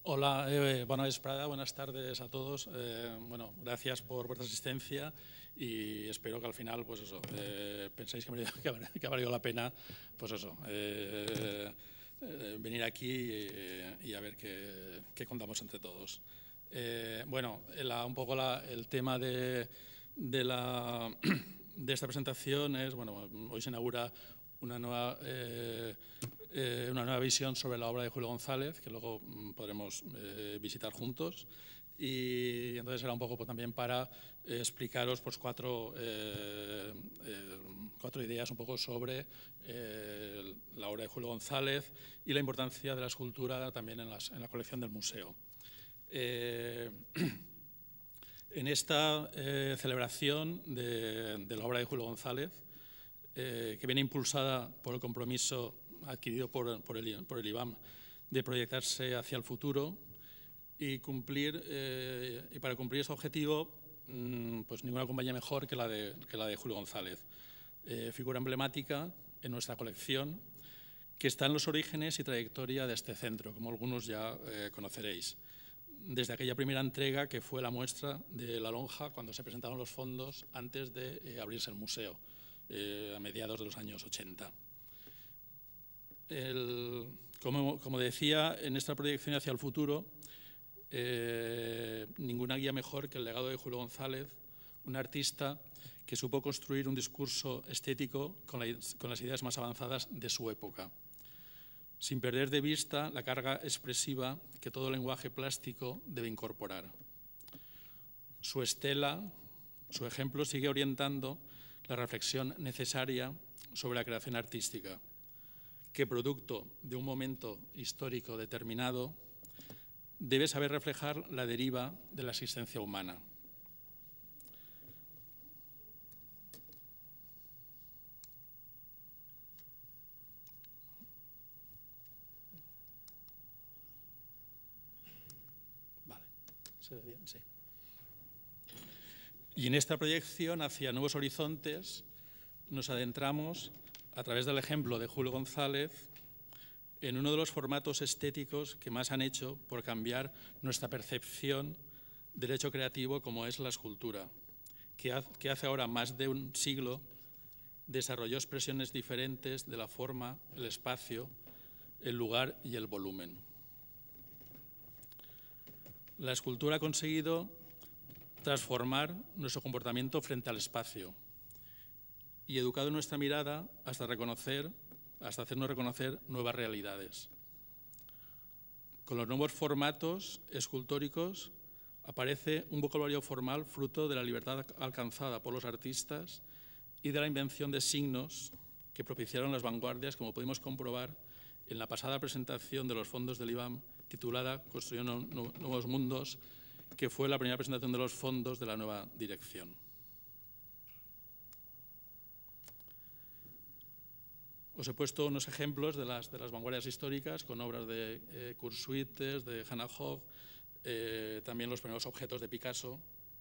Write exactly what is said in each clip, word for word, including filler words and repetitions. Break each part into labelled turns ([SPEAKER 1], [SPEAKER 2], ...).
[SPEAKER 1] Hola, eh, buenas vesprada, buenas tardes a todos. Eh, bueno, gracias por vuestra asistencia y espero que al final, pues eso, eh, pensáis que, me, que ha valido la pena, pues eso, eh, eh, venir aquí y, y a ver qué, qué contamos entre todos. Eh, bueno, la, un poco la, el tema de, de, la, de esta presentación es, bueno, hoy se inaugura una nueva, eh, eh, una nueva visión sobre la obra de Julio González, que luego mm, podremos eh, visitar juntos. Y entonces era un poco pues, también para eh, explicaros pues, cuatro, eh, eh, cuatro ideas un poco sobre eh, la obra de Julio González y la importancia de la escultura también en, las, en la colección del museo. Eh, en esta eh, celebración de, de la obra de Julio González, Eh, que viene impulsada por el compromiso adquirido por, por, el, por el I B A M de proyectarse hacia el futuro y cumplir, eh, y para cumplir ese objetivo, mmm, pues ninguna compañía mejor que la de, que la de Julio González, eh, figura emblemática en nuestra colección que está en los orígenes y trayectoria de este centro, como algunos ya eh, conoceréis. Desde aquella primera entrega que fue la muestra de la lonja cuando se presentaron los fondos antes de eh, abrirse el museo. Eh, a mediados de los años ochenta. El, como, como decía, en esta proyección hacia el futuro, eh, ninguna guía mejor que el legado de Julio González, un artista que supo construir un discurso estético con, la, con las ideas más avanzadas de su época, sin perder de vista la carga expresiva que todo lenguaje plástico debe incorporar. Su estela, su ejemplo sigue orientando la reflexión necesaria sobre la creación artística, que producto de un momento histórico determinado debe saber reflejar la deriva de la existencia humana. Vale, ¿se ve bien? Sí. Y en esta proyección hacia nuevos horizontes nos adentramos, a través del ejemplo de Julio González, en uno de los formatos estéticos que más han hecho por cambiar nuestra percepción del hecho creativo como es la escultura, que hace ahora más de un siglo desarrolló expresiones diferentes de la forma, el espacio, el lugar y el volumen. La escultura ha conseguido transformar nuestro comportamiento frente al espacio y educado nuestra mirada hasta reconocer, hasta hacernos reconocer nuevas realidades. Con los nuevos formatos escultóricos aparece un vocabulario formal fruto de la libertad alcanzada por los artistas y de la invención de signos que propiciaron las vanguardias, como pudimos comprobar en la pasada presentación de los fondos del I B A M titulada Construyendo Nuevos Mundos, que fue la primera presentación de los fondos de la nueva dirección. Os he puesto unos ejemplos de las, de las vanguardias históricas con obras de eh, Kurt Schwitters, de Hannah Hogg, eh, también los primeros objetos de Picasso.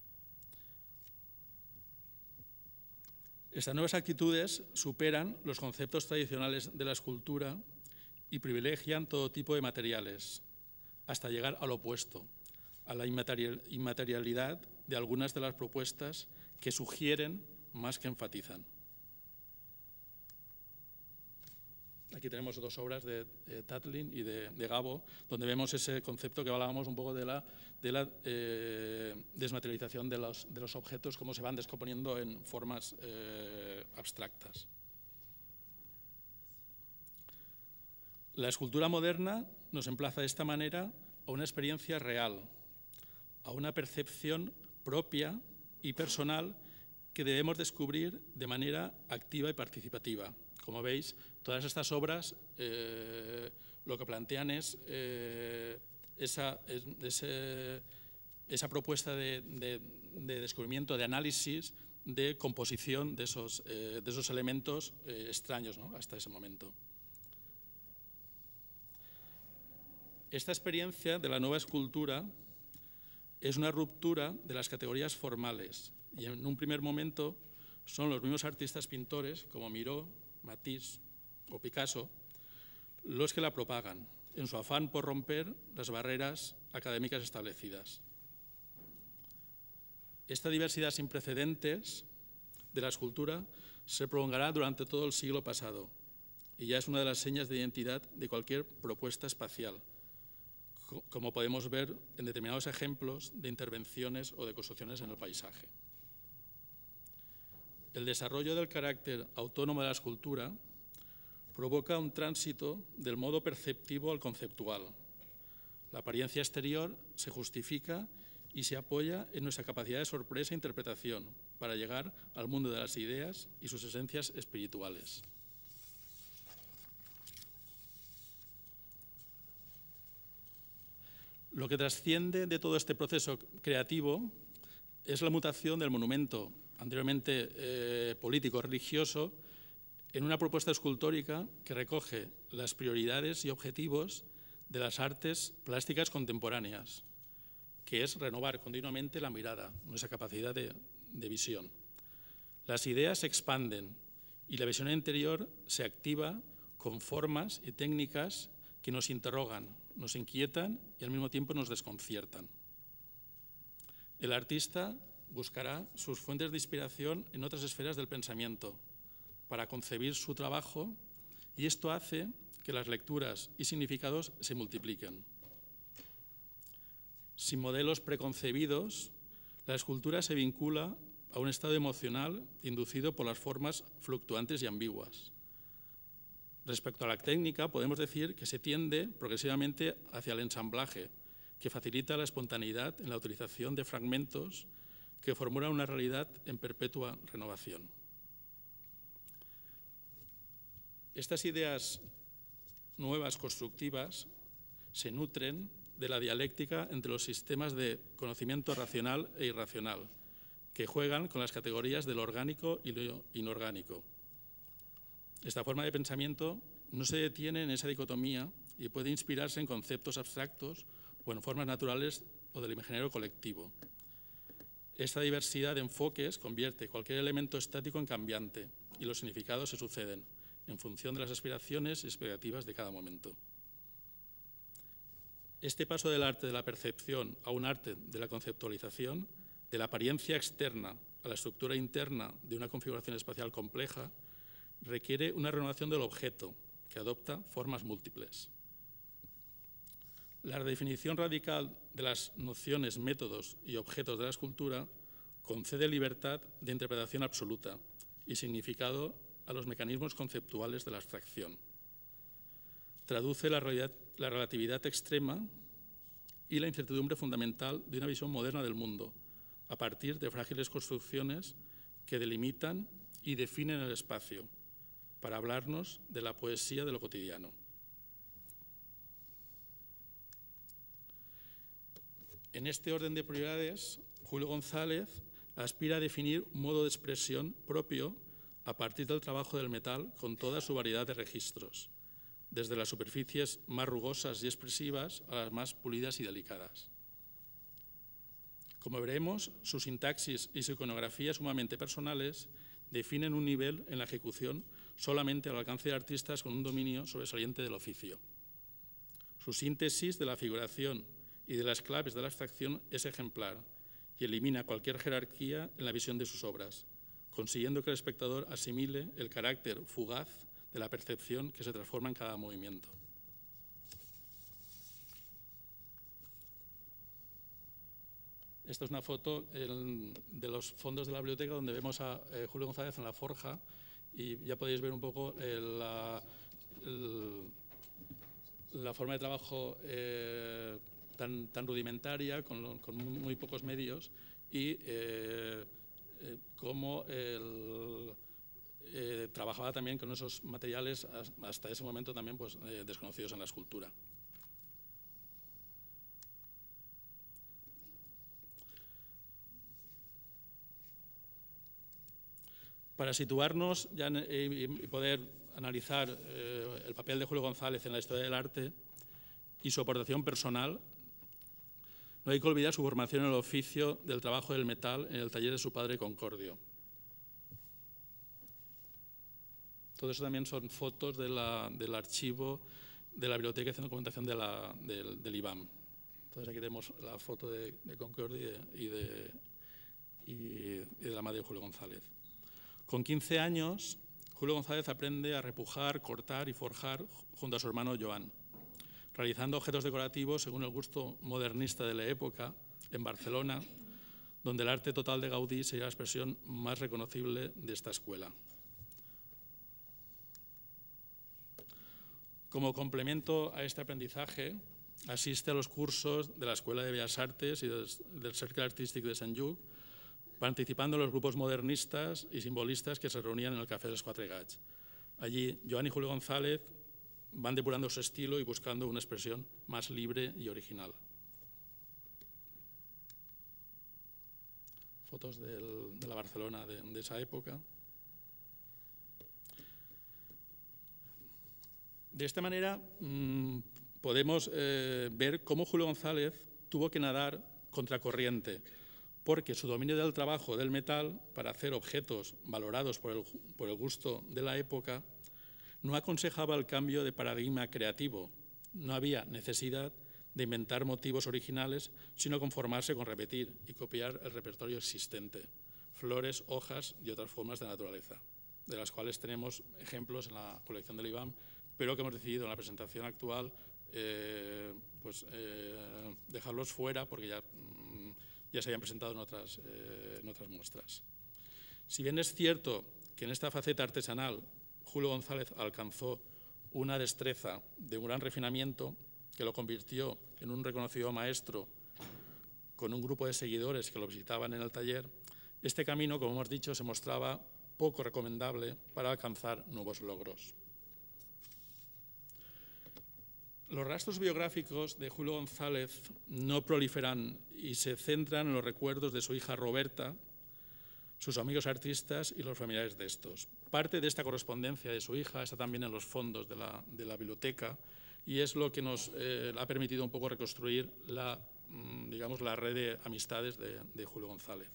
[SPEAKER 1] Estas nuevas actitudes superan los conceptos tradicionales de la escultura y privilegian todo tipo de materiales, hasta llegar al opuesto, a la inmaterialidad de algunas de las propuestas que sugieren más que enfatizan. Aquí tenemos dos obras de, de Tatlin y de, de Gabo, donde vemos ese concepto que hablábamos un poco de la, de la eh, desmaterialización de los, de los objetos, cómo se van descomponiendo en formas eh, abstractas. La escultura moderna nos emplaza de esta manera a una experiencia real, a una percepción propia y personal que debemos descubrir de manera activa y participativa. Como veis, todas estas obras eh, lo que plantean es eh, esa, es, ese, esa propuesta de, de, de descubrimiento, de análisis, de composición de esos, eh, de esos elementos eh, extraños, ¿no?, hasta ese momento. Esta experiencia de la nueva escultura es una ruptura de las categorías formales y en un primer momento son los mismos artistas pintores como Miró, Matisse o Picasso los que la propagan en su afán por romper las barreras académicas establecidas. Esta diversidad sin precedentes de la escultura se prolongará durante todo el siglo pasado y ya es una de las señas de identidad de cualquier propuesta espacial, como podemos ver en determinados ejemplos de intervenciones o de construcciones en el paisaje. El desarrollo del carácter autónomo de la escultura provoca un tránsito del modo perceptivo al conceptual. La apariencia exterior se justifica y se apoya en nuestra capacidad de sorpresa e interpretación para llegar al mundo de las ideas y sus esencias espirituales. Lo que trasciende de todo este proceso creativo es la mutación del monumento, anteriormente eh, político-religioso, en una propuesta escultórica que recoge las prioridades y objetivos de las artes plásticas contemporáneas, que es renovar continuamente la mirada, nuestra capacidad de, de visión. Las ideas se expanden y la visión interior se activa con formas y técnicas que nos interrogan, nos inquietan y al mismo tiempo nos desconciertan. El artista buscará sus fuentes de inspiración en otras esferas del pensamiento para concebir su trabajo y esto hace que las lecturas y significados se multipliquen. Sin modelos preconcebidos, la escultura se vincula a un estado emocional inducido por las formas fluctuantes y ambiguas. Respecto a la técnica, podemos decir que se tiende progresivamente hacia el ensamblaje, que facilita la espontaneidad en la utilización de fragmentos que formulan una realidad en perpetua renovación. Estas ideas nuevas constructivas se nutren de la dialéctica entre los sistemas de conocimiento racional e irracional, que juegan con las categorías de lo orgánico y lo inorgánico. Esta forma de pensamiento no se detiene en esa dicotomía y puede inspirarse en conceptos abstractos o en formas naturales o del imaginario colectivo. Esta diversidad de enfoques convierte cualquier elemento estático en cambiante y los significados se suceden en función de las aspiraciones y expectativas de cada momento. Este paso del arte de la percepción a un arte de la conceptualización, de la apariencia externa a la estructura interna de una configuración espacial compleja, requiere una renovación del objeto, que adopta formas múltiples. La redefinición radical de las nociones, métodos y objetos de la escultura concede libertad de interpretación absoluta y significado a los mecanismos conceptuales de la abstracción. Traduce la, realidad, la relatividad extrema y la incertidumbre fundamental de una visión moderna del mundo, a partir de frágiles construcciones que delimitan y definen el espacio, para hablarnos de la poesía de lo cotidiano. En este orden de prioridades, Julio González aspira a definir un modo de expresión propio a partir del trabajo del metal con toda su variedad de registros, desde las superficies más rugosas y expresivas a las más pulidas y delicadas. Como veremos, su sintaxis y su iconografía sumamente personales definen un nivel en la ejecución solamente al alcance de artistas con un dominio sobresaliente del oficio. Su síntesis de la figuración y de las claves de la abstracción es ejemplar y elimina cualquier jerarquía en la visión de sus obras, consiguiendo que el espectador asimile el carácter fugaz de la percepción que se transforma en cada movimiento. Esta es una foto el, de los fondos de la biblioteca donde vemos a eh, Julio González en la forja y ya podéis ver un poco el, la, el, la forma de trabajo eh, tan, tan rudimentaria, con, lo, con muy pocos medios y eh, eh, cómo el, eh, trabajaba también con esos materiales hasta ese momento también pues, eh, desconocidos en la escultura. Para situarnos ya en, y poder analizar eh, el papel de Julio González en la historia del arte y su aportación personal, no hay que olvidar su formación en el oficio del trabajo del metal en el taller de su padre Concordio. Todo eso también son fotos de la, del archivo de la Biblioteca y Centro de Documentación de la, del, del I B A M. Entonces aquí tenemos la foto de, de Concordia y de, y, y de la madre de Julio González. Con quince años, Julio González aprende a repujar, cortar y forjar junto a su hermano Joan, realizando objetos decorativos según el gusto modernista de la época en Barcelona, donde el arte total de Gaudí sería la expresión más reconocible de esta escuela. Como complemento a este aprendizaje, asiste a los cursos de la Escuela de Bellas Artes y del, del Cercle Artístic de Sant Lluc, participando en los grupos modernistas y simbolistas que se reunían en el Café de los Quatre Gats. Allí, Joan y Julio González van depurando su estilo y buscando una expresión más libre y original. Fotos del, de la Barcelona de, de esa época. De esta manera mmm, podemos eh, ver cómo Julio González tuvo que nadar contracorriente, porque su dominio del trabajo del metal para hacer objetos valorados por el, por el gusto de la época no aconsejaba el cambio de paradigma creativo. No había necesidad de inventar motivos originales, sino conformarse con repetir y copiar el repertorio existente, flores, hojas y otras formas de naturaleza, de las cuales tenemos ejemplos en la colección del I B A M, pero que hemos decidido en la presentación actual eh, pues, eh, dejarlos fuera porque ya, ya se habían presentado en otras, eh, en otras muestras. Si bien es cierto que en esta faceta artesanal Julio González alcanzó una destreza de un gran refinamiento que lo convirtió en un reconocido maestro con un grupo de seguidores que lo visitaban en el taller, este camino, como hemos dicho, se mostraba poco recomendable para alcanzar nuevos logros. Los rastros biográficos de Julio González no proliferan y se centran en los recuerdos de su hija Roberta, sus amigos artistas y los familiares de estos. Parte de esta correspondencia de su hija está también en los fondos de la, de la biblioteca y es lo que nos eh, ha permitido un poco reconstruir la, digamos, la red de amistades de, de Julio González.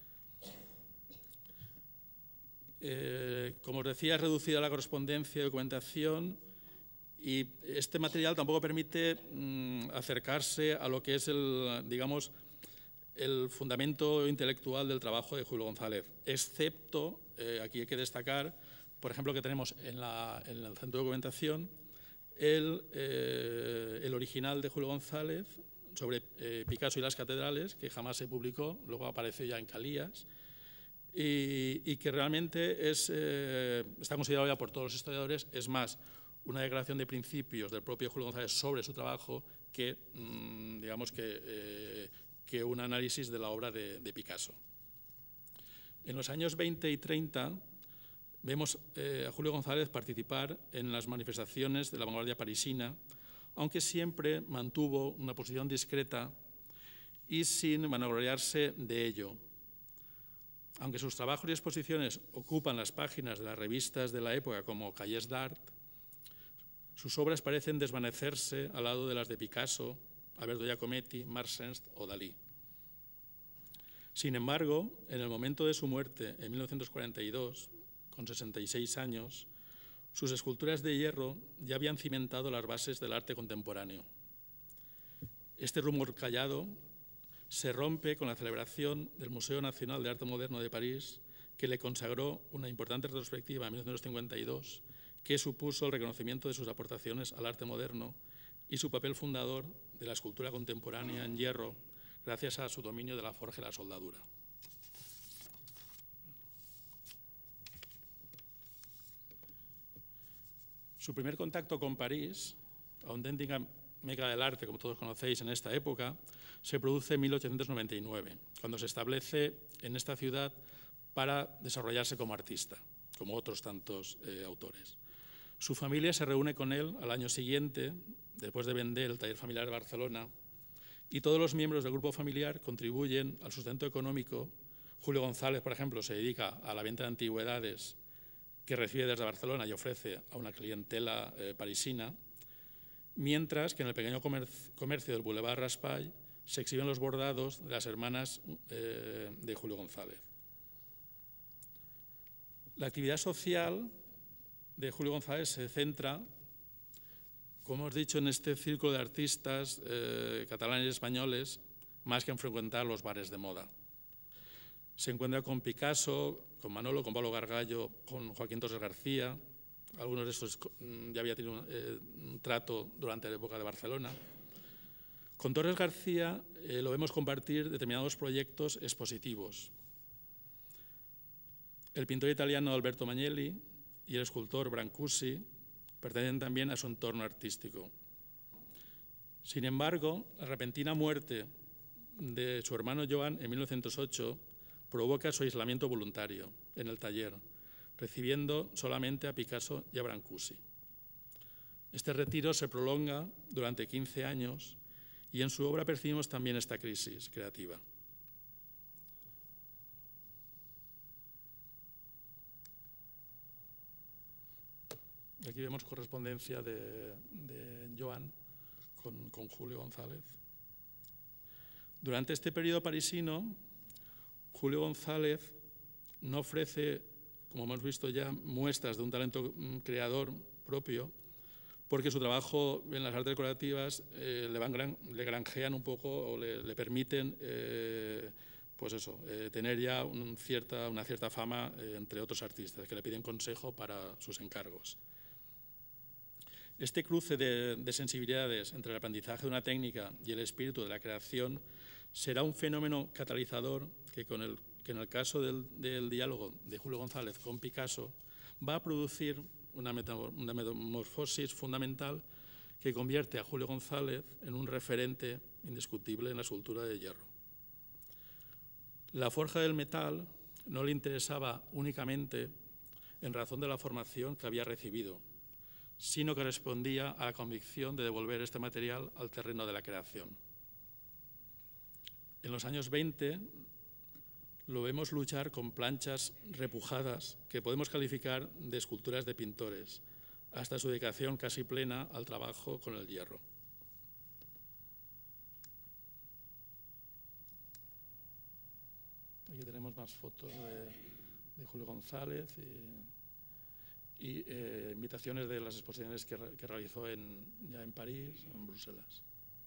[SPEAKER 1] Eh, como os decía, es reducida la correspondencia y documentación y este material tampoco permite mm, acercarse a lo que es el, digamos, el fundamento intelectual del trabajo de Julio González, excepto, eh, aquí hay que destacar, por ejemplo, que tenemos en, la, en el centro de documentación el, eh, el original de Julio González sobre eh, Picasso y las catedrales, que jamás se publicó, luego apareció ya en Calías, y, y que realmente es, eh, está considerado ya por todos los historiadores, es más una declaración de principios del propio Julio González sobre su trabajo que, mmm, digamos, que, eh, que un análisis de la obra de, de Picasso. En los años veinte y treinta vemos eh, a Julio González participar en las manifestaciones de la vanguardia parisina, aunque siempre mantuvo una posición discreta y sin vanagloriarse de ello. Aunque sus trabajos y exposiciones ocupan las páginas de las revistas de la época como Cahiers d'Art, sus obras parecen desvanecerse al lado de las de Picasso, Alberto Giacometti, Marc Sens o Dalí. Sin embargo, en el momento de su muerte, en mil novecientos cuarenta y dos, con sesenta y seis años, sus esculturas de hierro ya habían cimentado las bases del arte contemporáneo. Este rumor callado se rompe con la celebración del Museo Nacional de Arte Moderno de París, que le consagró una importante retrospectiva en mil novecientos cincuenta y dos, que supuso el reconocimiento de sus aportaciones al arte moderno y su papel fundador de la escultura contemporánea en hierro, gracias a su dominio de la forja y la soldadura. Su primer contacto con París, auténtica meca del arte, como todos conocéis en esta época, se produce en mil ochocientos noventa y nueve, cuando se establece en esta ciudad para desarrollarse como artista, como otros tantos eh, autores. Su familia se reúne con él al año siguiente, después de vender el taller familiar de Barcelona, y todos los miembros del grupo familiar contribuyen al sustento económico. Julio González, por ejemplo, se dedica a la venta de antigüedades que recibe desde Barcelona y ofrece a una clientela eh, parisina, mientras que en el pequeño comercio del Boulevard Raspail se exhiben los bordados de las hermanas eh, de Julio González. La actividad social de Julio González se centra Como hemos dicho, en este círculo de artistas eh, catalanes y españoles, más que en frecuentar los bares de moda. Se encuentra con Picasso, con Manolo, con Pablo Gargallo, con Joaquín Torres García. Algunos de estos ya había tenido eh, un trato durante la época de Barcelona. Con Torres García eh, lo vemos compartir determinados proyectos expositivos. El pintor italiano Alberto Magnelli y el escultor Brancusi pertenecen también a su entorno artístico. Sin embargo, la repentina muerte de su hermano Joan en mil novecientos ocho provoca su aislamiento voluntario en el taller, recibiendo solamente a Picasso y a Brancusi. Este retiro se prolonga durante quince años y en su obra percibimos también esta crisis creativa. Aquí vemos correspondencia de, de Joan con, con Julio González. Durante este periodo parisino, Julio González no ofrece, como hemos visto ya, muestras de un talento creador propio, porque su trabajo en las artes decorativas eh, le, van gran, le granjean un poco o le, le permiten eh, pues eso, eh, tener ya un cierta, una cierta fama eh, entre otros artistas que le piden consejo para sus encargos. Este cruce de, de sensibilidades entre el aprendizaje de una técnica y el espíritu de la creación será un fenómeno catalizador que, con el, que en el caso del, del diálogo de Julio González con Picasso va a producir una, una metamorfosis fundamental que convierte a Julio González en un referente indiscutible en la escultura de hierro. La forja del metal no le interesaba únicamente en razón de la formación que había recibido, sino que respondía a la convicción de devolver este material al terreno de la creación. En los años veinte lo vemos luchar con planchas repujadas que podemos calificar de esculturas de pintores, hasta su dedicación casi plena al trabajo con el hierro. Aquí tenemos más fotos de, de Julio González y, y eh, invitaciones de las exposiciones que, que realizó en, ya en París o en Bruselas.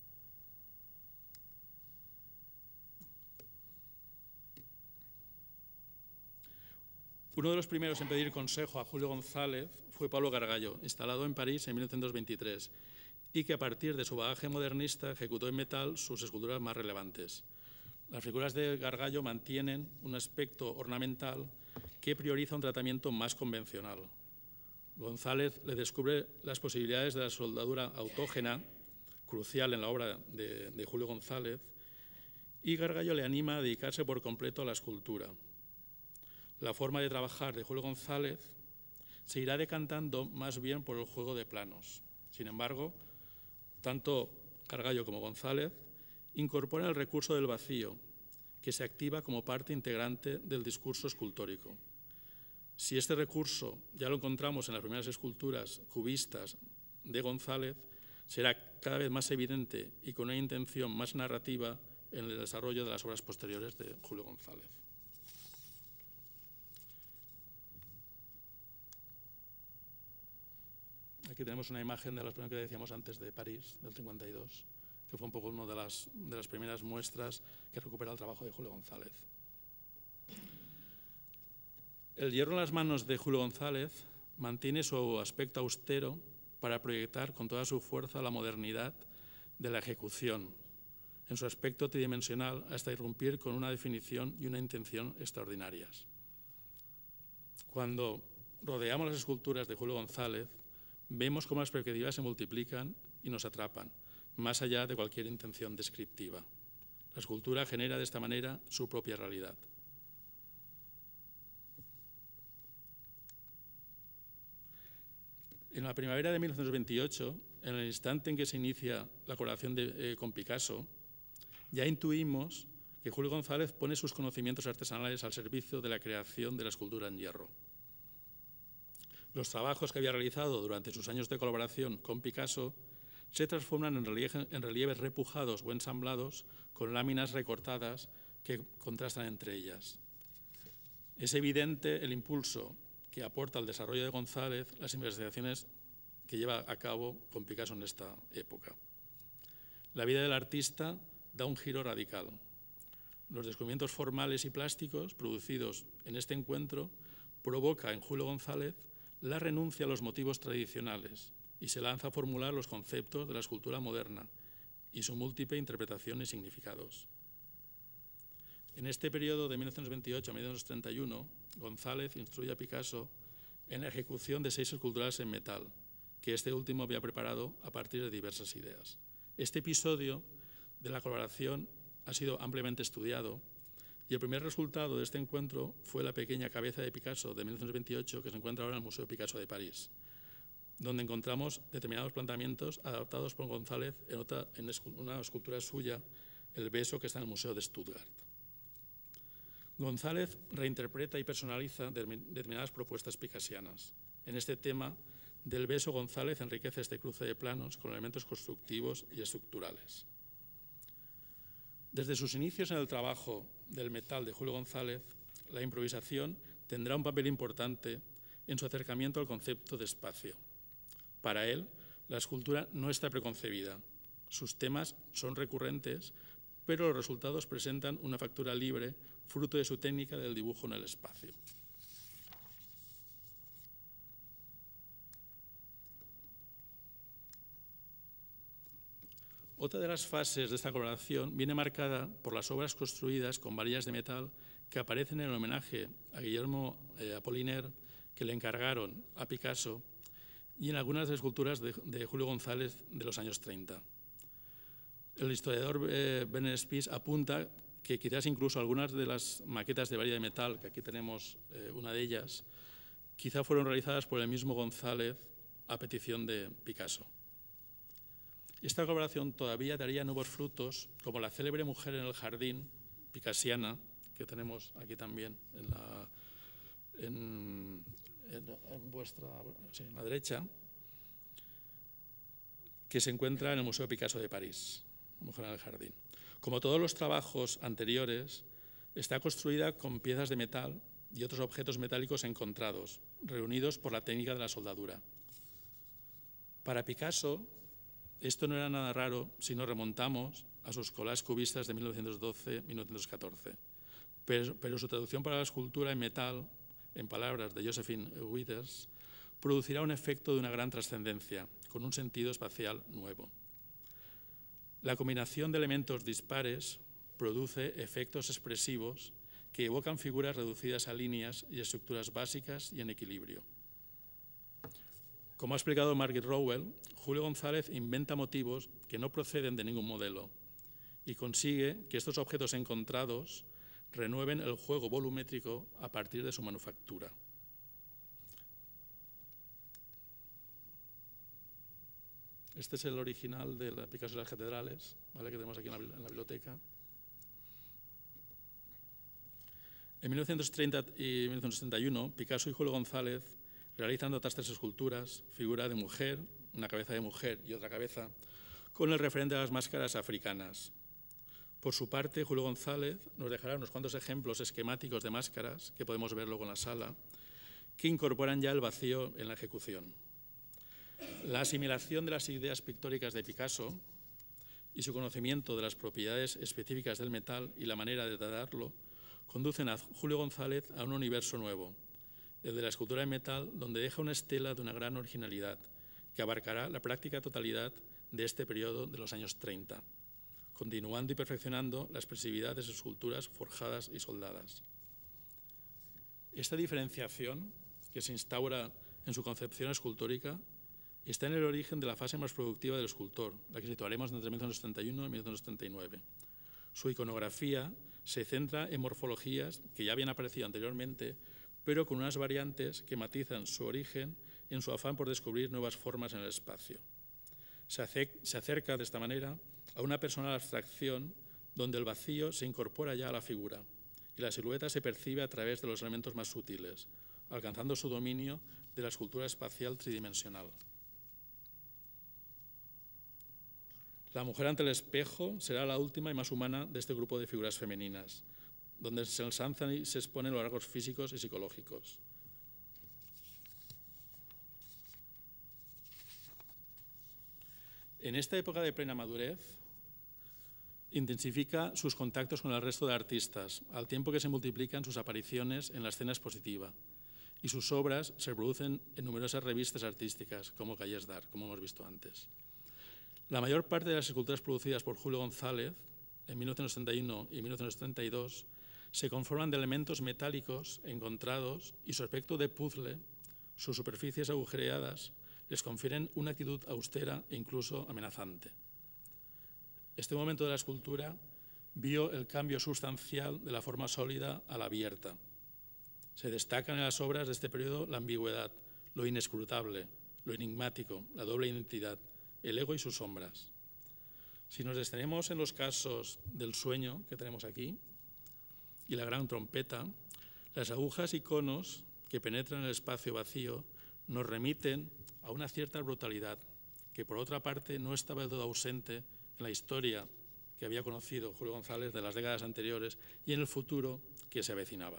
[SPEAKER 1] Uno de los primeros en pedir consejo a Julio González fue Pablo Gargallo, instalado en París en mil novecientos veintitrés, y que a partir de su bagaje modernista ejecutó en metal sus esculturas más relevantes. Las figuras de Gargallo mantienen un aspecto ornamental que prioriza un tratamiento más convencional. González le descubre las posibilidades de la soldadura autógena, crucial en la obra de, de Julio González, y Gargallo le anima a dedicarse por completo a la escultura. La forma de trabajar de Julio González se irá decantando más bien por el juego de planos. Sin embargo, tanto Gargallo como González incorporan el recurso del vacío, que se activa como parte integrante del discurso escultórico. Si este recurso ya lo encontramos en las primeras esculturas cubistas de González, será cada vez más evidente y con una intención más narrativa en el desarrollo de las obras posteriores de Julio González. Aquí tenemos una imagen de las primeras que decíamos antes de París, del cincuenta y dos, que fue un poco una de las, de las primeras muestras que recupera el trabajo de Julio González. El hierro en las manos de Julio González mantiene su aspecto austero para proyectar con toda su fuerza la modernidad de la ejecución, en su aspecto tridimensional, hasta irrumpir con una definición y una intención extraordinarias. Cuando rodeamos las esculturas de Julio González, vemos cómo las perspectivas se multiplican y nos atrapan, más allá de cualquier intención descriptiva. La escultura genera de esta manera su propia realidad. En la primavera de mil novecientos veintiocho, en el instante en que se inicia la colaboración de, eh, con Picasso, ya intuimos que Julio González pone sus conocimientos artesanales al servicio de la creación de la escultura en hierro. Los trabajos que había realizado durante sus años de colaboración con Picasso se transforman en, relieve, en relieves repujados o ensamblados con láminas recortadas que contrastan entre ellas. Es evidente el impulso que aporta al desarrollo de González las investigaciones que lleva a cabo con Picasso en esta época. La vida del artista da un giro radical. Los descubrimientos formales y plásticos producidos en este encuentro provoca en Julio González la renuncia a los motivos tradicionales y se lanza a formular los conceptos de la escultura moderna y su múltiple interpretación y significados. En este periodo de mil novecientos veintiocho a mil novecientos treinta y uno, González instruye a Picasso en la ejecución de seis esculturas en metal, que este último había preparado a partir de diversas ideas. Este episodio de la colaboración ha sido ampliamente estudiado y el primer resultado de este encuentro fue la pequeña cabeza de Picasso de mil novecientos veintiocho que se encuentra ahora en el Museo Picasso de París, donde encontramos determinados planteamientos adaptados por González en, otra, en una escultura suya, El beso, que está en el Museo de Stuttgart. González reinterpreta y personaliza determinadas propuestas picasianas. En este tema del beso, González enriquece este cruce de planos con elementos constructivos y estructurales. Desde sus inicios en el trabajo del metal de Julio González, la improvisación tendrá un papel importante en su acercamiento al concepto de espacio. Para él, la escultura no está preconcebida. Sus temas son recurrentes, pero los resultados presentan una factura libre, fruto de su técnica del dibujo en el espacio. Otra de las fases de esta colaboración viene marcada por las obras construidas con varillas de metal que aparecen en el homenaje a Guillermo eh, Apollinaire que le encargaron a Picasso y en algunas de las esculturas de, de Julio González de los años treinta. El historiador eh, Bernard Spies apunta que quizás incluso algunas de las maquetas de varilla de metal, que aquí tenemos eh, una de ellas, quizá fueron realizadas por el mismo González a petición de Picasso. Esta colaboración todavía daría nuevos frutos, como la célebre Mujer en el jardín, picasiana, que tenemos aquí también en la, en, en, en vuestra, sí, en la derecha, que se encuentra en el Museo Picasso de París, Mujer en el jardín. Como todos los trabajos anteriores, está construida con piezas de metal y otros objetos metálicos encontrados, reunidos por la técnica de la soldadura. Para Picasso, esto no era nada raro si nos remontamos a sus collages cubistas de mil novecientos doce a mil novecientos catorce, pero, pero su traducción para la escultura en metal, en palabras de Josephine Withers, producirá un efecto de una gran trascendencia, con un sentido espacial nuevo. La combinación de elementos dispares produce efectos expresivos que evocan figuras reducidas a líneas y estructuras básicas y en equilibrio. Como ha explicado Margit Rowell, Julio González inventa motivos que no proceden de ningún modelo y consigue que estos objetos encontrados renueven el juego volumétrico a partir de su manufactura. Este es el original de la Picasso de las Catedrales, ¿vale?, que tenemos aquí en la, en la biblioteca. En mil novecientos treinta y mil novecientos setenta y uno, Picasso y Julio González realizan otras tres esculturas, figura de mujer, una cabeza de mujer y otra cabeza, con el referente a las máscaras africanas. Por su parte, Julio González nos dejará unos cuantos ejemplos esquemáticos de máscaras, que podemos ver luego en la sala, que incorporan ya el vacío en la ejecución. La asimilación de las ideas pictóricas de Picasso y su conocimiento de las propiedades específicas del metal y la manera de tratarlo conducen a Julio González a un universo nuevo, el de la escultura en metal, donde deja una estela de una gran originalidad que abarcará la práctica totalidad de este periodo de los años treinta, continuando y perfeccionando la expresividad de sus esculturas forjadas y soldadas. Esta diferenciación que se instaura en su concepción escultórica está en el origen de la fase más productiva del escultor, la que situaremos entre mil novecientos treinta y uno y mil novecientos treinta y nueve. Su iconografía se centra en morfologías que ya habían aparecido anteriormente, pero con unas variantes que matizan su origen en su afán por descubrir nuevas formas en el espacio. Se acerca de esta manera a una personal abstracción donde el vacío se incorpora ya a la figura y la silueta se percibe a través de los elementos más sutiles, alcanzando su dominio de la escultura espacial tridimensional. La mujer ante el espejo será la última y más humana de este grupo de figuras femeninas, donde se ensalzan y se exponen los rasgos físicos y psicológicos. En esta época de plena madurez, intensifica sus contactos con el resto de artistas, al tiempo que se multiplican sus apariciones en la escena expositiva, y sus obras se producen en numerosas revistas artísticas, como Calles d'Art, como hemos visto antes. La mayor parte de las esculturas producidas por Julio González, en mil novecientos setenta y uno y mil novecientos setenta y dos, se conforman de elementos metálicos encontrados y su aspecto de puzzle, sus superficies agujereadas, les confieren una actitud austera e incluso amenazante. Este momento de la escultura vio el cambio sustancial de la forma sólida a la abierta. Se destacan en las obras de este periodo la ambigüedad, lo inescrutable, lo enigmático, la doble identidad, el ego y sus sombras. Si nos detenemos en los casos del sueño que tenemos aquí y la gran trompeta, las agujas y conos que penetran en el espacio vacío nos remiten a una cierta brutalidad que, por otra parte, no estaba del todo ausente en la historia que había conocido Julio González de las décadas anteriores y en el futuro que se avecinaba.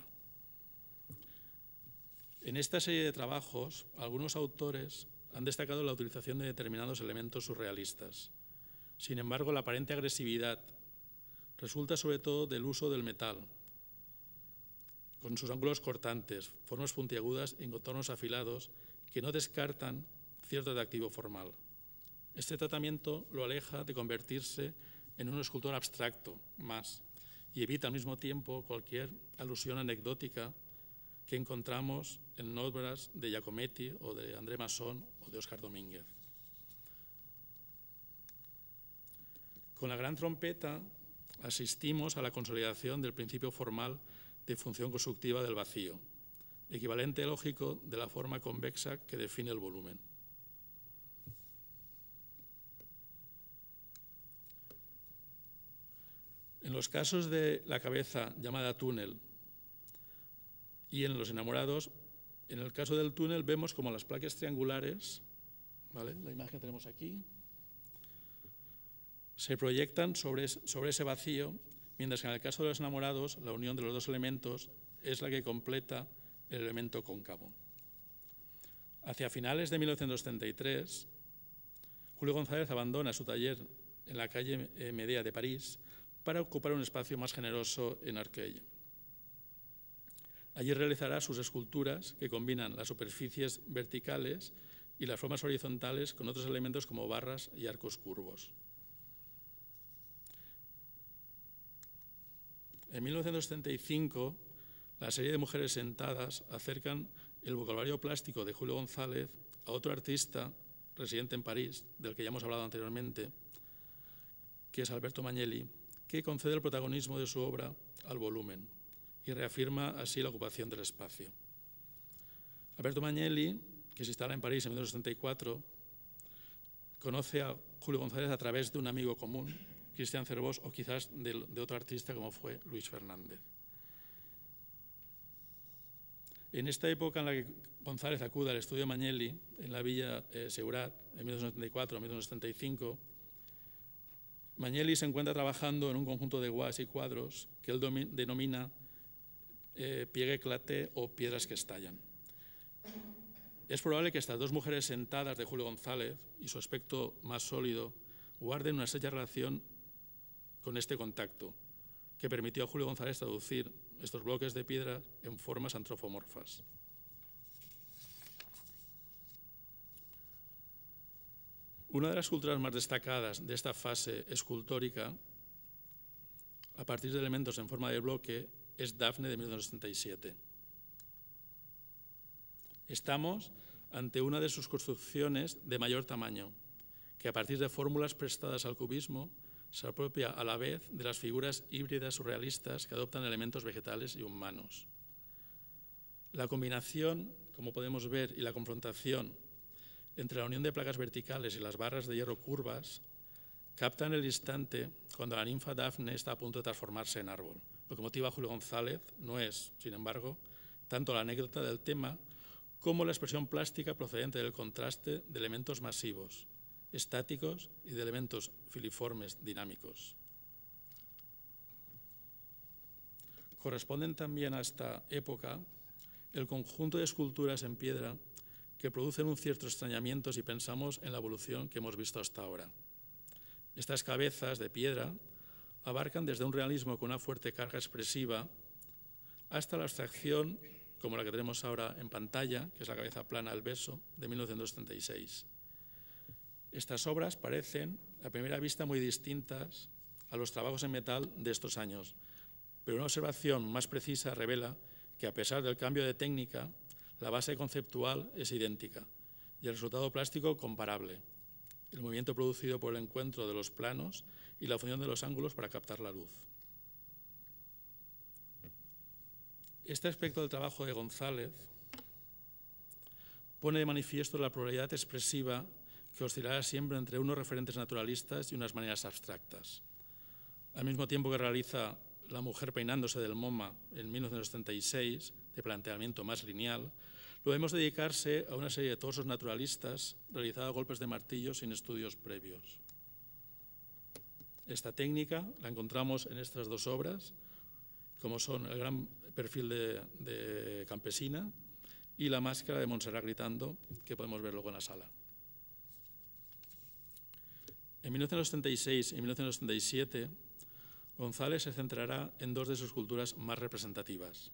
[SPEAKER 1] En esta serie de trabajos, algunos autores han destacado la utilización de determinados elementos surrealistas. Sin embargo, la aparente agresividad resulta sobre todo del uso del metal, con sus ángulos cortantes, formas puntiagudas y contornos afilados que no descartan cierto atractivo formal. Este tratamiento lo aleja de convertirse en un escultor abstracto más y evita al mismo tiempo cualquier alusión anecdótica que encontramos en obras de Giacometti o de André Masson o de Óscar Domínguez. Con la gran trompeta asistimos a la consolidación del principio formal de función constructiva del vacío, equivalente lógico de la forma convexa que define el volumen. En los casos de la cabeza llamada túnel y en los enamorados, en el caso del túnel vemos como las placas triangulares, ¿vale? La imagen que tenemos aquí, se proyectan sobre, sobre ese vacío, mientras que en el caso de los enamorados la unión de los dos elementos es la que completa el elemento cóncavo. Hacia finales de mil novecientos setenta y tres, Julio González abandona su taller en la calle Medea de París para ocupar un espacio más generoso en Arcueil. Allí realizará sus esculturas que combinan las superficies verticales y las formas horizontales con otros elementos como barras y arcos curvos. En mil novecientos setenta y cinco, la serie de Mujeres sentadas acercan el vocabulario plástico de Julio González a otro artista residente en París, del que ya hemos hablado anteriormente, que es Alberto Magnelli, que concede el protagonismo de su obra al volumen y reafirma así la ocupación del espacio. Alberto Magnelli, que se instala en París en mil novecientos setenta y cuatro, conoce a Julio González a través de un amigo común, Cristian Cervós, o quizás de, de otro artista como fue Luis Fernández. En esta época en la que González acude al estudio Magnelli, en la Villa eh, Seurat, en mil novecientos setenta y cuatro a mil novecientos setenta y cinco, Magnelli se encuentra trabajando en un conjunto de guas y cuadros que él denomina eh, pied éclaté o piedras que estallan. Es probable que estas dos mujeres sentadas de Julio González y su aspecto más sólido guarden una estrecha relación con este contacto, que permitió a Julio González traducir estos bloques de piedra en formas antropomorfas. Una de las esculturas más destacadas de esta fase escultórica, a partir de elementos en forma de bloque, es Dafne de mil novecientos setenta y siete. Estamos ante una de sus construcciones de mayor tamaño, que a partir de fórmulas prestadas al cubismo se apropia a la vez de las figuras híbridas surrealistas que adoptan elementos vegetales y humanos. La combinación, como podemos ver, y la confrontación entre la unión de placas verticales y las barras de hierro curvas captan el instante cuando la ninfa Dafne está a punto de transformarse en árbol. Lo que motiva a Julio González no es, sin embargo, tanto la anécdota del tema como la expresión plástica procedente del contraste de elementos masivos, estáticos y de elementos filiformes dinámicos. Corresponden también a esta época el conjunto de esculturas en piedra que producen un cierto extrañamiento si pensamos en la evolución que hemos visto hasta ahora. Estas cabezas de piedra abarcan desde un realismo con una fuerte carga expresiva hasta la abstracción como la que tenemos ahora en pantalla, que es la cabeza plana El beso, de mil novecientos setenta y seis. Estas obras parecen, a primera vista, muy distintas a los trabajos en metal de estos años, pero una observación más precisa revela que, a pesar del cambio de técnica, la base conceptual es idéntica y el resultado plástico comparable. El movimiento producido por el encuentro de los planos y la función de los ángulos para captar la luz. Este aspecto del trabajo de González pone de manifiesto la pluralidad expresiva que oscilará siempre entre unos referentes naturalistas y unas maneras abstractas. Al mismo tiempo que realiza La mujer peinándose del MoMA en mil novecientos setenta y seis, de planteamiento más lineal, lo vemos dedicarse a una serie de torsos naturalistas realizados a golpes de martillo sin estudios previos. Esta técnica la encontramos en estas dos obras, como son el gran perfil de, de Campesina y la máscara de Montserrat gritando, que podemos ver luego en la sala. En mil novecientos setenta y seis y mil novecientos setenta y siete, González se centrará en dos de sus esculturas más representativas.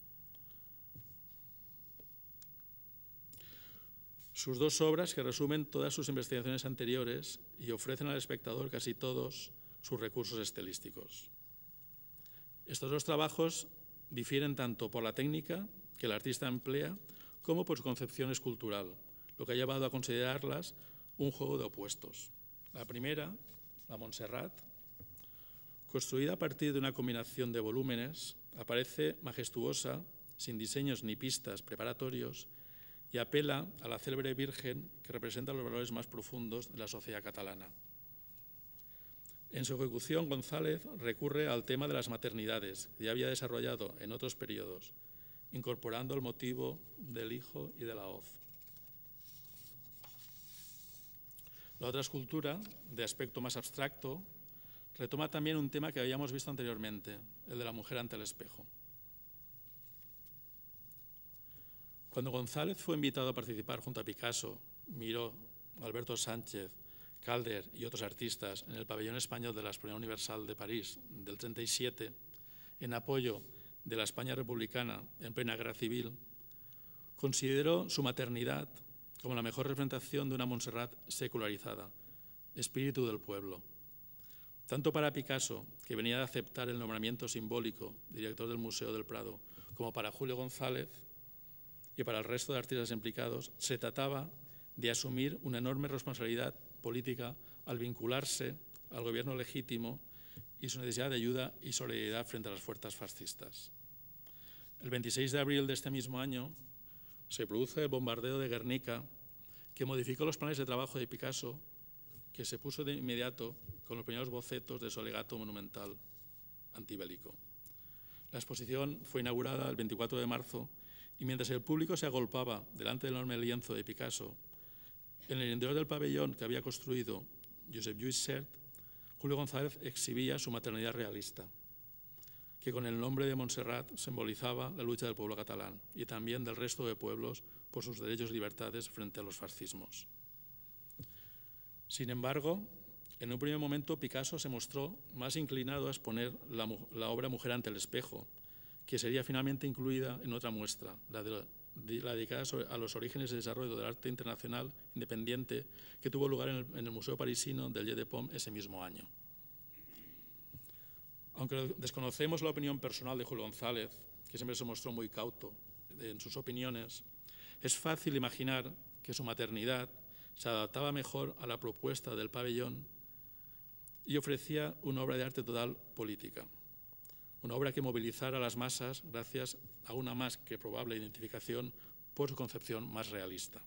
[SPEAKER 1] Sus dos obras que resumen todas sus investigaciones anteriores y ofrecen al espectador casi todos sus recursos estilísticos. Estos dos trabajos difieren tanto por la técnica que el artista emplea como por su concepción escultural, lo que ha llevado a considerarlas un juego de opuestos. La primera, la Montserrat, construida a partir de una combinación de volúmenes, aparece majestuosa, sin diseños ni pistas preparatorios, y apela a la célebre Virgen que representa los valores más profundos de la sociedad catalana. En su ejecución, González recurre al tema de las maternidades, que ya había desarrollado en otros periodos, incorporando el motivo del hijo y de la hoz. La otra escultura, de aspecto más abstracto, retoma también un tema que habíamos visto anteriormente, el de la mujer ante el espejo. Cuando González fue invitado a participar junto a Picasso, Miró, Alberto Sánchez, Calder y otros artistas en el pabellón español de la Exposición Universal de París del treinta y siete, en apoyo de la España republicana en plena guerra civil, consideró su maternidad como la mejor representación de una Montserrat secularizada, espíritu del pueblo. Tanto para Picasso, que venía de aceptar el nombramiento simbólico de director del Museo del Prado, como para Julio González y para el resto de artistas implicados, se trataba de asumir una enorme responsabilidad política al vincularse al gobierno legítimo y su necesidad de ayuda y solidaridad frente a las fuerzas fascistas. El veintiséis de abril de este mismo año se produce el bombardeo de Guernica, que modificó los planes de trabajo de Picasso, que se puso de inmediato con los primeros bocetos de su alegato monumental antibélico. La exposición fue inaugurada el veinticuatro de marzo y mientras el público se agolpaba delante del enorme lienzo de Picasso, en el interior del pabellón que había construido Josep Lluís Sert, Julio González exhibía su maternidad realista, que con el nombre de Montserrat simbolizaba la lucha del pueblo catalán y también del resto de pueblos por sus derechos y libertades frente a los fascismos. Sin embargo, en un primer momento Picasso se mostró más inclinado a exponer la, la obra Mujer ante el espejo, que sería finalmente incluida en otra muestra, la, de, de, la dedicada a los orígenes y desarrollo del arte internacional independiente que tuvo lugar en el, en el Museo Parisino del Jeu de Paume ese mismo año. Aunque desconocemos la opinión personal de Julio González, que siempre se mostró muy cauto en sus opiniones, es fácil imaginar que su maternidad se adaptaba mejor a la propuesta del pabellón y ofrecía una obra de arte total política, una obra que movilizara a las masas gracias a una más que probable identificación por su concepción más realista.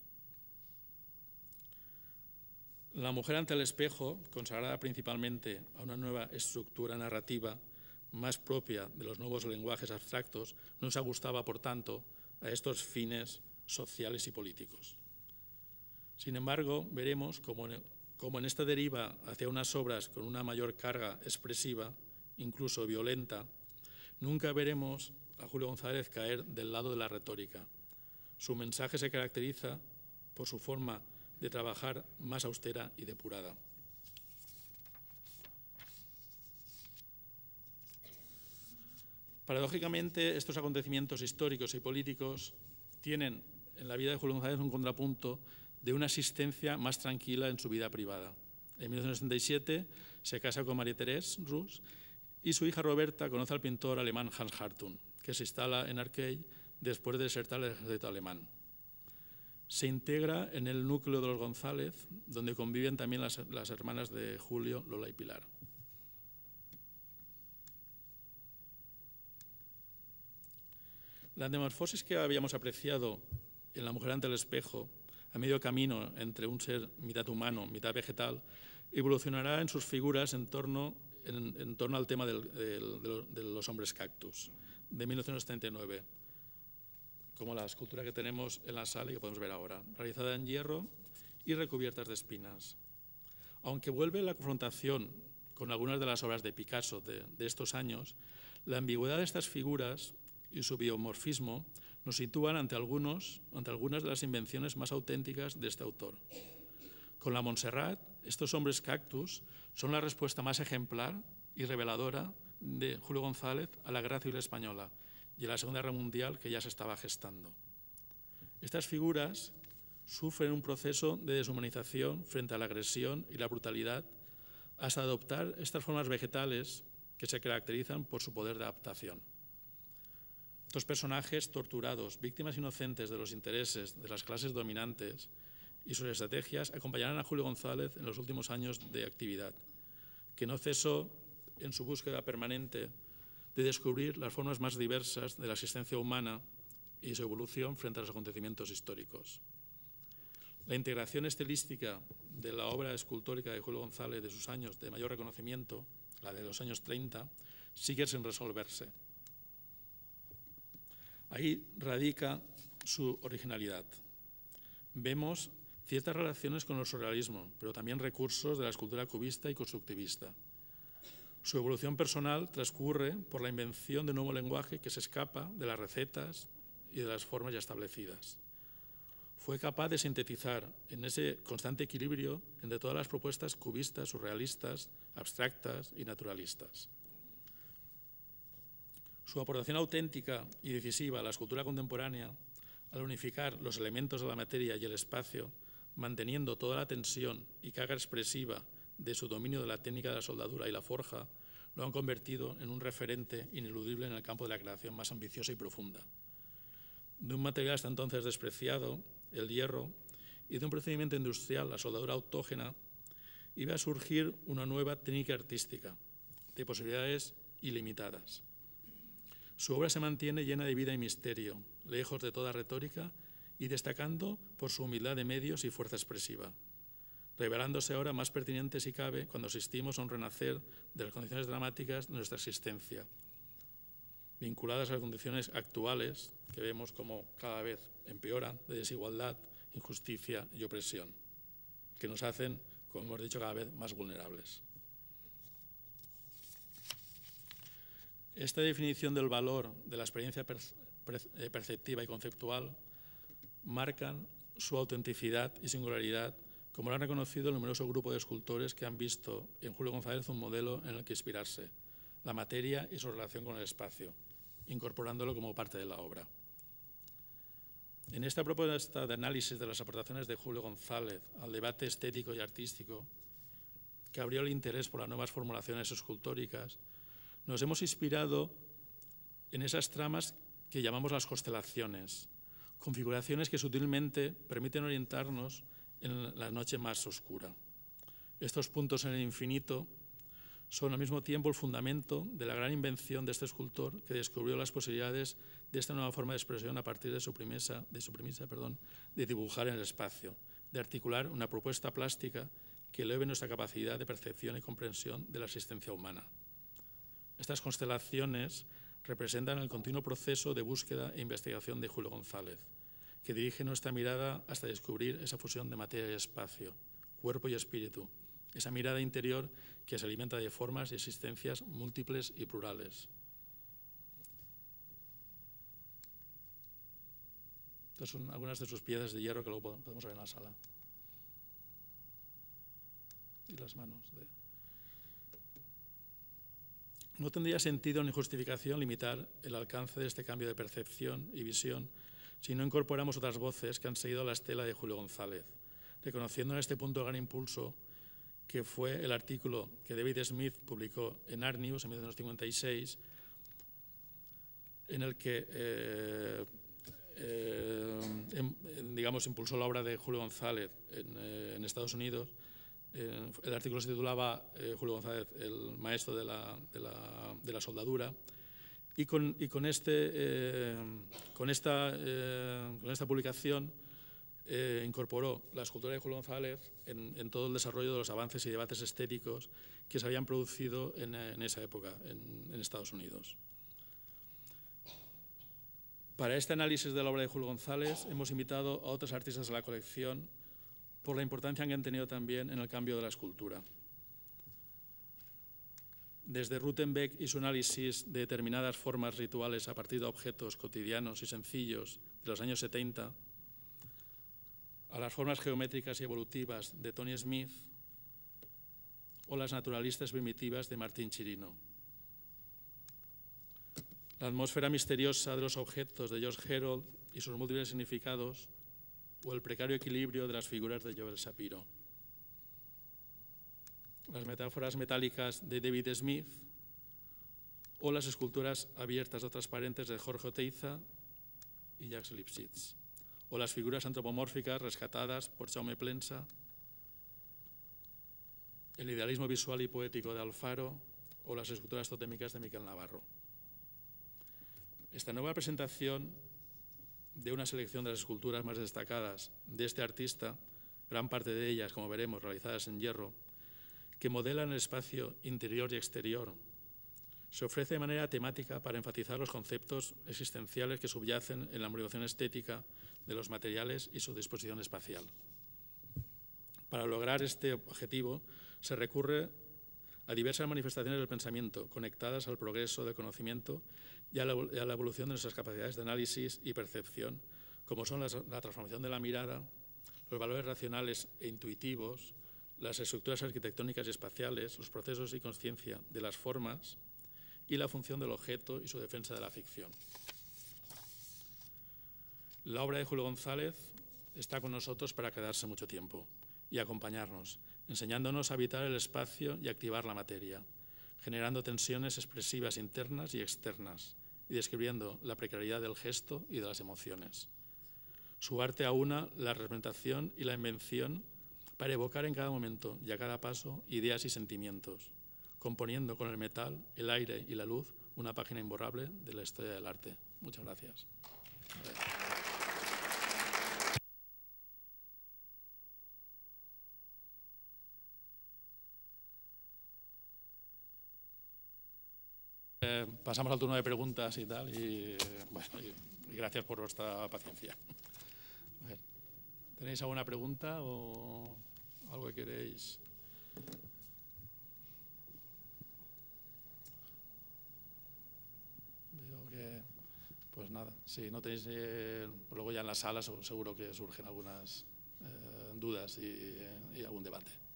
[SPEAKER 1] La mujer ante el espejo, consagrada principalmente a una nueva estructura narrativa más propia de los nuevos lenguajes abstractos, no se ajustaba, por tanto, a estos fines sociales y políticos. Sin embargo, veremos cómo en, cómo en esta deriva hacia unas obras con una mayor carga expresiva, incluso violenta, nunca veremos a Julio González caer del lado de la retórica. Su mensaje se caracteriza por su forma de trabajar más austera y depurada. Paradójicamente, estos acontecimientos históricos y políticos tienen en la vida de Julio González un contrapunto de una existencia más tranquila en su vida privada. En mil novecientos setenta y siete se casa con María Thérèse Rus y su hija Roberta conoce al pintor alemán Hans Hartung, que se instala en Arcueil después de desertar el ejército alemán. Se integra en el núcleo de los González, donde conviven también las, las hermanas de Julio, Lola y Pilar. La metamorfosis que habíamos apreciado en La mujer ante el espejo, a medio camino entre un ser mitad humano, mitad vegetal, evolucionará en sus figuras en torno, en, en torno al tema del, del, de, de los hombres cactus, de mil novecientos setenta y nueve, como la escultura que tenemos en la sala y que podemos ver ahora, realizada en hierro y recubiertas de espinas. Aunque vuelve la confrontación con algunas de las obras de Picasso de, de estos años, la ambigüedad de estas figuras y su biomorfismo nos sitúan ante, algunos, ante algunas de las invenciones más auténticas de este autor. Con la Montserrat, estos hombres cactus son la respuesta más ejemplar y reveladora de Julio González a la Guerra Civil Española y a la Segunda Guerra Mundial que ya se estaba gestando. Estas figuras sufren un proceso de deshumanización frente a la agresión y la brutalidad hasta adoptar estas formas vegetales que se caracterizan por su poder de adaptación. Estos personajes torturados, víctimas inocentes de los intereses de las clases dominantes y sus estrategias, acompañarán a Julio González en los últimos años de actividad, que no cesó en su búsqueda permanente de descubrir las formas más diversas de la existencia humana y su evolución frente a los acontecimientos históricos. La integración estilística de la obra escultórica de Julio González de sus años de mayor reconocimiento, la de los años treinta, sigue sin resolverse. Ahí radica su originalidad. Vemos ciertas relaciones con el surrealismo, pero también recursos de la escultura cubista y constructivista. Su evolución personal transcurre por la invención de un nuevo lenguaje que se escapa de las recetas y de las formas ya establecidas. Fue capaz de sintetizar en ese constante equilibrio entre todas las propuestas cubistas, surrealistas, abstractas y naturalistas. Su aportación auténtica y decisiva a la escultura contemporánea, al unificar los elementos de la materia y el espacio, manteniendo toda la tensión y carga expresiva de su dominio de la técnica de la soldadura y la forja, lo han convertido en un referente ineludible en el campo de la creación más ambiciosa y profunda. De un material hasta entonces despreciado, el hierro, y de un procedimiento industrial, la soldadura autógena, iba a surgir una nueva técnica artística, de posibilidades ilimitadas. Su obra se mantiene llena de vida y misterio, lejos de toda retórica y destacando por su humildad de medios y fuerza expresiva, revelándose ahora más pertinente si cabe cuando asistimos a un renacer de las condiciones dramáticas de nuestra existencia, vinculadas a las condiciones actuales que vemos como cada vez empeoran de desigualdad, injusticia y opresión, que nos hacen, como hemos dicho, cada vez más vulnerables. Esta definición del valor de la experiencia perceptiva y conceptual marcan su autenticidad y singularidad, como lo han reconocido el numeroso grupo de escultores que han visto en Julio González un modelo en el que inspirarse, la materia y su relación con el espacio, incorporándolo como parte de la obra. En esta propuesta de análisis de las aportaciones de Julio González al debate estético y artístico, que abrió el interés por las nuevas formulaciones escultóricas, nos hemos inspirado en esas tramas que llamamos las constelaciones, configuraciones que sutilmente permiten orientarnos en la noche más oscura. Estos puntos en el infinito son al mismo tiempo el fundamento de la gran invención de este escultor que descubrió las posibilidades de esta nueva forma de expresión a partir de su premisa, de, su premisa, perdón, de dibujar en el espacio, de articular una propuesta plástica que eleve nuestra capacidad de percepción y comprensión de la existencia humana. Estas constelaciones representan el continuo proceso de búsqueda e investigación de Julio González, que dirige nuestra mirada hasta descubrir esa fusión de materia y espacio, cuerpo y espíritu, esa mirada interior que se alimenta de formas y existencias múltiples y plurales. Estas son algunas de sus piedras de hierro que luego podemos ver en la sala. Y las manos de... No tendría sentido ni justificación limitar el alcance de este cambio de percepción y visión si no incorporamos otras voces que han seguido la estela de Julio González, reconociendo en este punto el gran impulso que fue el artículo que David Smith publicó en Art News en mil novecientos cincuenta y seis, en el que eh, eh, en, digamos, impulsó la obra de Julio González en, eh, en Estados Unidos. Eh, el artículo se titulaba eh, Julio González, el maestro de la, de la, de la soldadura, y con, y con, este, eh, con, esta, eh, con esta publicación eh, incorporó la escultura de Julio González en, en todo el desarrollo de los avances y debates estéticos que se habían producido en, en esa época en, en Estados Unidos. Para este análisis de la obra de Julio González hemos invitado a otros artistas de la colección por la importancia que han tenido también en el cambio de la escultura. Desde Rutenbeck y su análisis de determinadas formas rituales a partir de objetos cotidianos y sencillos de los años setenta, a las formas geométricas y evolutivas de Tony Smith o las naturalistas primitivas de Martín Chirino. La atmósfera misteriosa de los objetos de George Herold y sus múltiples significados o el precario equilibrio de las figuras de Joel Shapiro. Las metáforas metálicas de David Smith o las esculturas abiertas o transparentes de Jorge Oteiza y Jacques Lipchitz, o las figuras antropomórficas rescatadas por Jaume Plensa, el idealismo visual y poético de Alfaro o las esculturas totémicas de Miquel Navarro. Esta nueva presentación de una selección de las esculturas más destacadas de este artista, gran parte de ellas, como veremos, realizadas en hierro, que modelan el espacio interior y exterior, se ofrece de manera temática para enfatizar los conceptos existenciales que subyacen en la motivación estética de los materiales y su disposición espacial. Para lograr este objetivo se recurre a diversas manifestaciones del pensamiento conectadas al progreso del conocimiento y a la, a la evolución de nuestras capacidades de análisis y percepción, como son las, la transformación de la mirada, los valores racionales e intuitivos, las estructuras arquitectónicas y espaciales, los procesos y conciencia de las formas y la función del objeto y su defensa de la ficción. La obra de Julio González está con nosotros para quedarse mucho tiempo y acompañarnos, enseñándonos a habitar el espacio y activar la materia, generando tensiones expresivas internas y externas y describiendo la precariedad del gesto y de las emociones. Su arte aúna la representación y la invención para evocar en cada momento y a cada paso ideas y sentimientos, componiendo con el metal, el aire y la luz una página imborrable de la historia del arte. Muchas gracias. Eh, pasamos al turno de preguntas y tal, y, bueno, y, y gracias por vuestra paciencia. A ver, ¿tenéis alguna pregunta o algo que queréis? Veo que, pues nada, si no tenéis, eh, luego ya en la sala seguro que surgen algunas eh, dudas y, y algún debate.